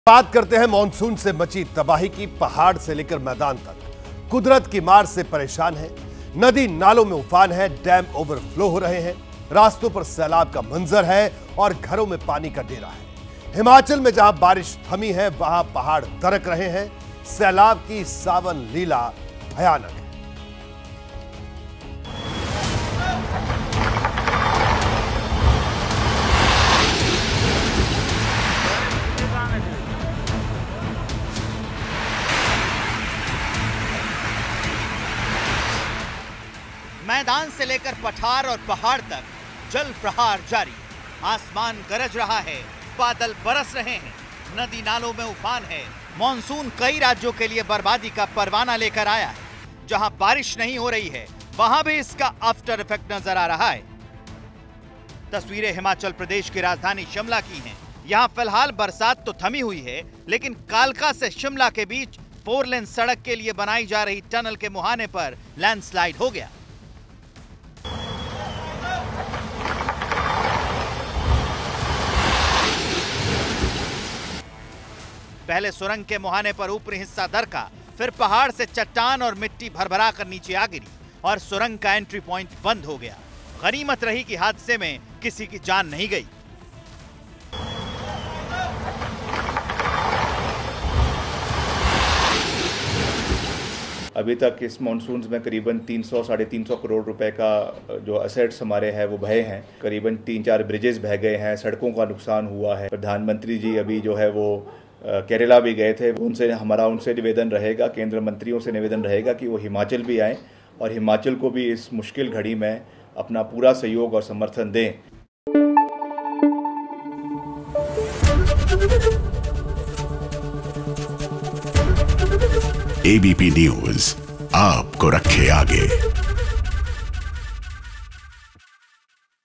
बात करते हैं मॉनसून से मची तबाही की। पहाड़ से लेकर मैदान तक कुदरत की मार से परेशान है। नदी नालों में उफान है, डैम ओवरफ्लो हो रहे हैं, रास्तों पर सैलाब का मंजर है और घरों में पानी का डेरा है। हिमाचल में जहां बारिश थमी है वहां पहाड़ दरक रहे हैं। सैलाब की सावन लीला भयानक है। मैदान से लेकर पठार और पहाड़ तक जल प्रहार जारी। आसमान गरज रहा है, बादल बरस रहे हैं, नदी नालों में उफान है। मॉनसून कई राज्यों के लिए बर्बादी का परवाना लेकर आया है। जहां बारिश नहीं हो रही है वहां भी इसका आफ्टर इफेक्ट नजर आ रहा है। तस्वीरें हिमाचल प्रदेश की राजधानी शिमला की हैं। यहां फिलहाल बरसात तो थमी हुई है, लेकिन कालका से शिमला के बीच 4 लेन सड़क के लिए बनाई जा रही टनल के मुहाने पर लैंडस्लाइड हो गया। पहले सुरंग के मुहाने पर ऊपरी हिस्सा दरका, फिर पहाड़ से चट्टान और मिट्टी भरभरा कर नीचे आ गिरी और सुरंग का एंट्री पॉइंट बंद हो गया। गनीमत रही कि हादसे में किसी की जान नहीं गई। अभी तक इस मॉनसून में करीबन 300-350 करोड़ रुपए का जो असेट्स हमारे हैं वो बहे हैं। करीबन 3-4 ब्रिजेस बह गए हैं, सड़कों का नुकसान हुआ है। प्रधानमंत्री जी अभी जो है वो केरला भी गए थे। उनसे निवेदन रहेगा, केंद्र मंत्रियों से निवेदन रहेगा कि वो हिमाचल भी आएँ और हिमाचल को भी इस मुश्किल घड़ी में अपना पूरा सहयोग और समर्थन दें। एबीपी न्यूज आपको रखे आगे।